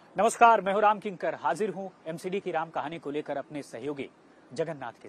नमस्कार, मैं हूं राम किंकर, हाजिर हूं एमसीडी की राम कहानी को लेकर अपने सहयोगी जगन्नाथ के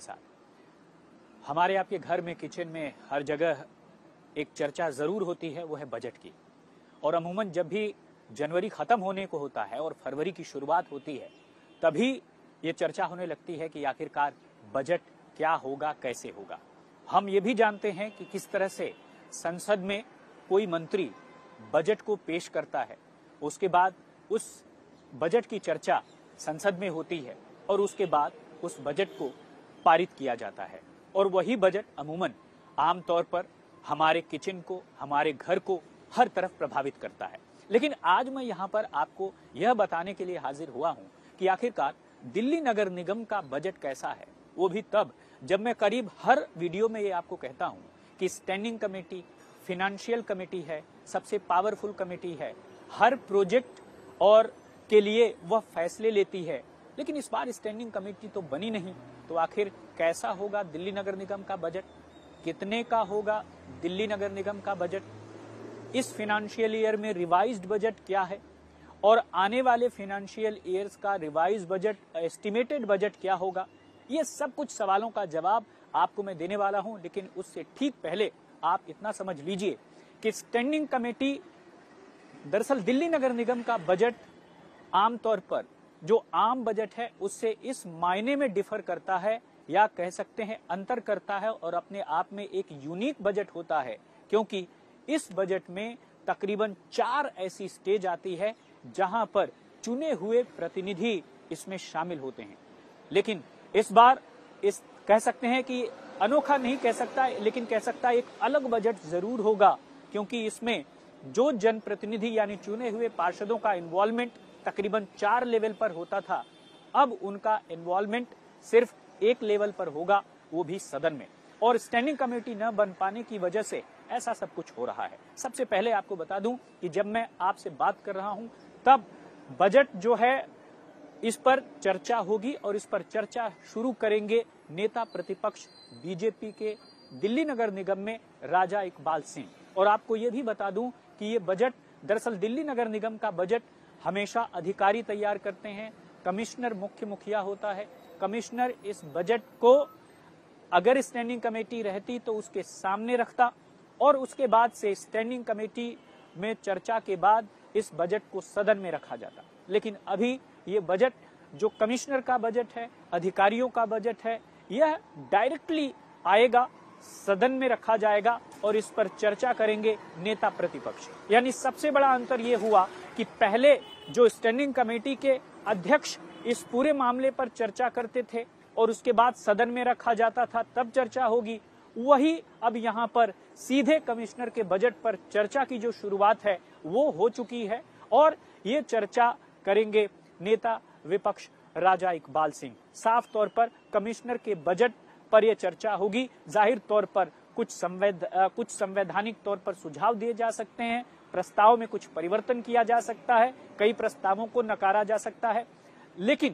साथ। हमारे आपके घर में, किचन में, हर जगह एक चर्चा जरूर होती है, वो है बजट की। और अमूमन जब भी जनवरी खत्म होने को होता है और फरवरी की शुरुआत होती है, तभी ये चर्चा होने लगती है कि आखिरकार बजट क्या होगा, कैसे होगा। हम ये भी जानते हैं कि किस तरह से संसद में कोई मंत्री बजट को पेश करता है, उसके बाद उस बजट की चर्चा संसद में होती है और उसके बाद उस बजट को पारित किया जाता है। और वही बजट अमूमन आमतौर पर हमारे किचन को, हमारे घर को हर तरफ प्रभावित करता है। लेकिन आज मैं यहाँ पर आपको यह बताने के लिए हाजिर हुआ हूँ कि आखिरकार दिल्ली नगर निगम का बजट कैसा है। वो भी तब जब मैं करीब हर वीडियो में ये आपको कहता हूँ कि स्टैंडिंग कमेटी, फिनेंशियल कमेटी है, सबसे पावरफुल कमेटी है, हर प्रोजेक्ट और के लिए वह फैसले लेती है। लेकिन इस बार स्टैंडिंग कमेटी तो बनी नहीं, तो आखिर कैसा होगा दिल्ली नगर निगम का बजट, कितने का होगा दिल्ली नगर निगम का बजट, इस फाइनेंशियल ईयर में रिवाइज्ड बजट क्या है और आने वाले फाइनेंशियल ईयर्स का रिवाइज्ड बजट, एस्टिमेटेड बजट क्या होगा। ये सब कुछ सवालों का जवाब आपको मैं देने वाला हूं। लेकिन उससे ठीक पहले आप इतना समझ लीजिए कि स्टैंडिंग कमेटी, दरअसल दिल्ली नगर निगम का बजट आमतौर पर जो आम बजट है उससे इस मायने में डिफर करता है, या कह सकते हैं अंतर करता है, और अपने आप में एक यूनिक बजट होता है, क्योंकि इस बजट में तकरीबन 4 ऐसी स्टेज आती है जहां पर चुने हुए प्रतिनिधि इसमें शामिल होते हैं। लेकिन इस बार इस कह सकते हैं कि अनोखा नहीं कह सकता, लेकिन कह सकता है एक अलग बजट जरूर होगा, क्योंकि इसमें जो जनप्रतिनिधि यानी चुने हुए पार्षदों का इन्वॉल्वमेंट तकरीबन 4 लेवल पर होता था, अब उनका इन्वॉल्वमेंट सिर्फ एक लेवल पर होगा, वो भी सदन में। और स्टैंडिंग कमेटी न बन पाने की वजह से ऐसा सब कुछ हो रहा है। सबसे पहले आपको बता दूं कि जब मैं आपसे बात कर रहा हूं तब बजट जो है इस पर चर्चा होगी, और इस पर चर्चा शुरू करेंगे नेता प्रतिपक्ष बीजेपी के दिल्ली नगर निगम में राजा इकबाल सिंह। और आपको ये भी बता दूं कि ये बजट, दरअसल दिल्ली नगर निगम का बजट हमेशा अधिकारी तैयार करते हैं, कमिश्नर मुख्य मुखिया होता है। कमिश्नर इस बजट को अगर स्टैंडिंग कमेटी रहती तो उसके सामने रखता, और उसके बाद से स्टैंडिंग कमेटी में चर्चा के बाद इस बजट को सदन में रखा जाता। लेकिन अभी ये बजट जो कमिश्नर का बजट है, अधिकारियों का बजट है, यह डायरेक्टली आएगा, सदन में रखा जाएगा और इस पर चर्चा करेंगे नेता प्रतिपक्ष। यानी सबसे बड़ा अंतर यह हुआ कि पहले जो स्टैंडिंग कमेटी के अध्यक्ष इस पूरे मामले पर चर्चा करते थे और उसके बाद सदन में रखा जाता था, तब चर्चा होगी, वही अब यहाँ पर सीधे कमिश्नर के बजट पर चर्चा की जो शुरुआत है वो हो चुकी है। और ये चर्चा करेंगे नेता विपक्ष राजा इकबाल सिंह। साफ तौर पर कमिश्नर के बजट पर यह चर्चा होगी। जाहिर तौर पर कुछ संवैधानिक तौर पर सुझाव दिए जा सकते हैं, प्रस्ताव में कुछ परिवर्तन किया जा सकता है, कई प्रस्तावों को नकारा जा सकता है। लेकिन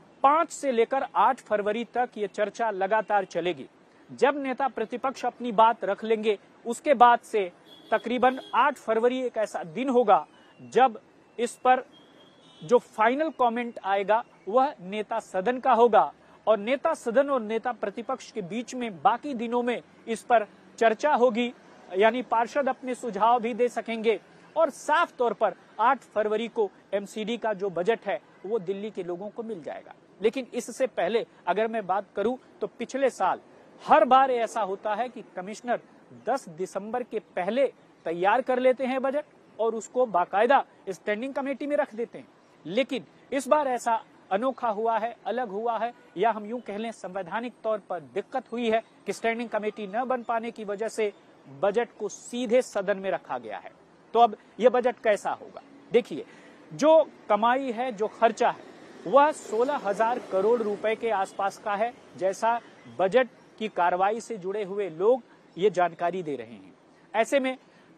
5 से लेकर 8 फरवरी तक ये चर्चा लगातार चलेगी। जब नेता प्रतिपक्ष अपनी बात रख लेंगे, उसके बाद से तकरीबन 8 फरवरी एक ऐसा दिन होगा जब इस पर जो फाइनल कमेंट आएगा वह नेता सदन का होगा, और नेता सदन और नेता प्रतिपक्ष के बीच में बाकी दिनों में इस पर चर्चा होगी, यानी पार्षद अपने सुझाव भी दे सकेंगे। और साफ तौर पर 8 फरवरी को एमसीडी का जो बजट है वो दिल्ली के लोगों को मिल जाएगा। लेकिन इससे पहले अगर मैं बात करूं तो पिछले साल हर बार ऐसा होता है कि कमिश्नर 10 दिसंबर के पहले तैयार कर लेते हैं बजट और उसको बाकायदा स्टैंडिंग कमेटी में रख देते हैं। लेकिन इस बार ऐसा अनोखा हुआ है, अलग हुआ है, या हम यूं कह लें संवैधानिक तौर पर दिक्कत हुई है कि स्टैंडिंग कमेटी न बन पाने की वजह से बजट को सीधे सदन में रखा गया है। तो अब यह बजट कैसा होगा? देखिए, जो कमाई है, जो खर्चा है, वह 16,000 करोड़ रुपए के आसपास का है, जैसा बजट की कार्रवाई से जुड़े हुए लोग ये जानकारी दे रहे हैं। ऐसे में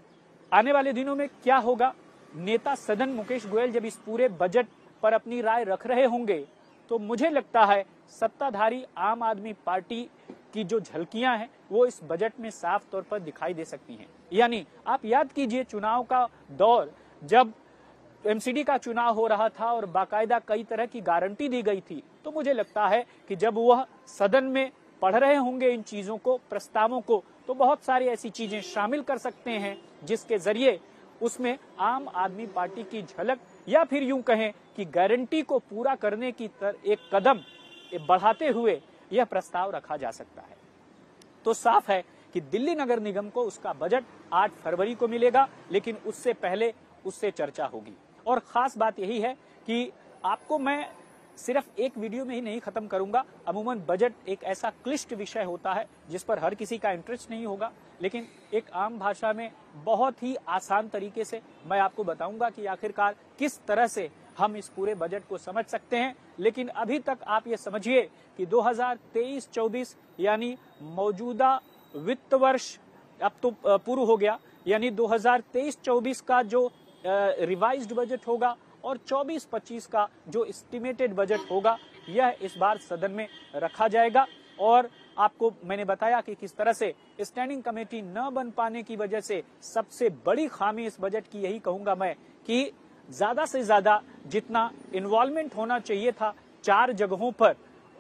आने वाले दिनों में क्या होगा? नेता सदन मुकेश गोयल जब इस पूरे बजट पर अपनी राय रख रहे होंगे तो मुझे लगता है सत्ताधारी आम आदमी पार्टी की जो झलकियां हैं वो इस बजट में साफ तौर पर दिखाई दे सकती हैं। यानी आप याद कीजिए चुनाव का दौर, जब एमसीडी का चुनाव हो रहा था और बाकायदा कई तरह की गारंटी दी गई थी, तो मुझे लगता है कि जब वह सदन में पढ़ रहे होंगे इन चीजों को, प्रस्तावों को, तो बहुत सारी ऐसी चीजें शामिल कर सकते हैं जिसके जरिए उसमें आम आदमी पार्टी की झलक, या फिर यूं कहें कि गारंटी को पूरा करने की एक कदम बढ़ाते हुए यह प्रस्ताव रखा जा सकता है। तो साफ है कि दिल्ली नगर निगम को उसका बजट 8 फरवरी को मिलेगा, लेकिन उससे पहले उससे चर्चा होगी। और खास बात यही है कि आपको मैं सिर्फ एक वीडियो में ही नहीं खत्म करूंगा। अमूमन बजट एक ऐसा क्लिष्ट विषय होता है जिस पर हर किसी का इंटरेस्ट नहीं होगा, लेकिन एक आम भाषा में बहुत ही आसान तरीके से मैं आपको बताऊंगा कि आखिरकार किस तरह से हम इस पूरे बजट को समझ सकते हैं। लेकिन अभी तक आप ये समझिए कि 2023-24 यानी मौजूदा वित्त वर्ष अब तो पूर्ण हो गया, यानी 2023-24 का जो रिवाइज्ड बजट होगा और 24-25 का जो एस्टिमेटेड बजट होगा, यह इस बार सदन में रखा जाएगा। और आपको मैंने बताया कि किस तरह से स्टैंडिंग कमेटी न बन पाने की वजह से सबसे बड़ी खामी इस बजट की यही कहूंगा मैं कि ज्यादा से ज्यादा जितना इन्वॉल्वमेंट होना चाहिए था 4 जगहों पर,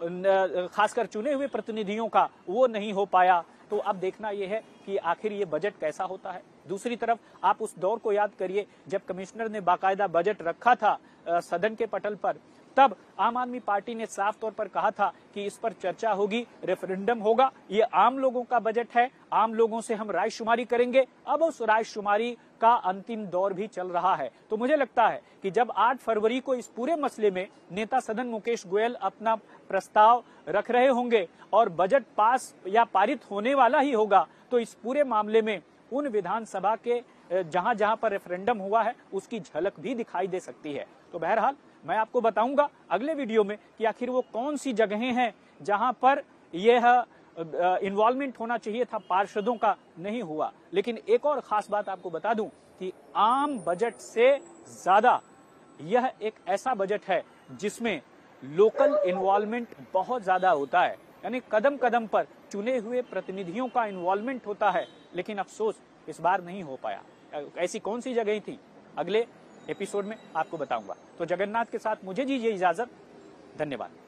खासकर चुने हुए प्रतिनिधियों का, वो नहीं हो पाया। तो अब देखना यह है कि आखिर ये बजट कैसा होता है। दूसरी तरफ आप उस दौर को याद करिए जब कमिश्नर ने बाकायदा बजट रखा था सदन के पटल पर, तब आम आदमी पार्टी ने साफ तौर पर कहा था कि इस पर चर्चा होगी, रेफरेंडम होगा, ये आम लोगों का बजट है, आम लोगों से हम रायशुमारी करेंगे। अब उस रायशुमारी का अंतिम दौर भी चल रहा है। तो मुझे लगता है कि जब 8 फरवरी को इस पूरे मसले में नेता सदन मुकेश गोयल अपना प्रस्ताव रख रहे होंगे और बजट पास या पारित होने वाला ही होगा, तो इस पूरे मामले में उन विधानसभा के जहां जहां पर रेफरेंडम हुआ है उसकी झलक भी दिखाई दे सकती है। तो बहरहाल मैं आपको बताऊंगा अगले वीडियो में कि आखिर वो कौन सी जगहें हैं जहां पर यह इन्वॉल्वमेंट होना चाहिए था पार्षदों का, नहीं हुआ। लेकिन एक और खास बात आपको बता दूं कि आम बजट से ज्यादा यह एक ऐसा बजट है जिसमें लोकल इन्वॉल्वमेंट बहुत ज्यादा होता है, यानी कदम कदम पर चुने हुए प्रतिनिधियों का इन्वॉल्वमेंट होता है। लेकिन अफसोस इस बार नहीं हो पाया। ऐसी कौन सी जगह थी, अगले एपिसोड में आपको बताऊंगा। तो जगन्नाथ के साथ मुझे दीजिए इजाजत। धन्यवाद।